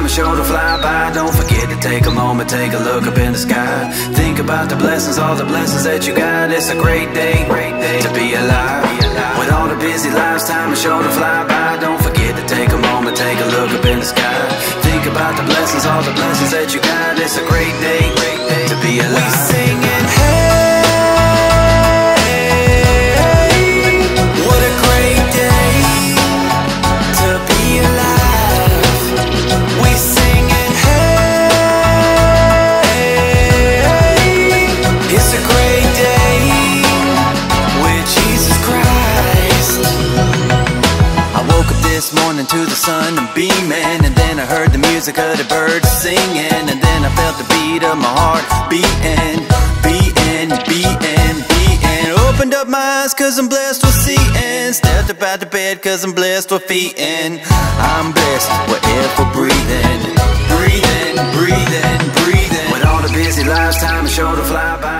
is sure to fly by. Don't forget to take a moment, take a look up in the sky. Think about the blessings, all the blessings that you got. It's a great day to be alive. With all the busy lives, time is sure to fly by. Don't forget to take a moment, take a look up in the sky. Think about the blessings, all the blessings that you got. It's a great day to be alive. We singing, hey, what a great day to be alive. We singing, hey, it's a great day with Jesus Christ. I woke up this morning to the sun and beaming, and then I heard the music of the birds singing, and then I felt the beat of my heart beating, beating, beating, beating. Opened up my eyes cause I'm blessed with seeing, stepped up out the bed cause I'm blessed with feeding. I'm blessed with air for breathing, breathing, breathing, breathing. With all the busy lives, time is sure to fly by.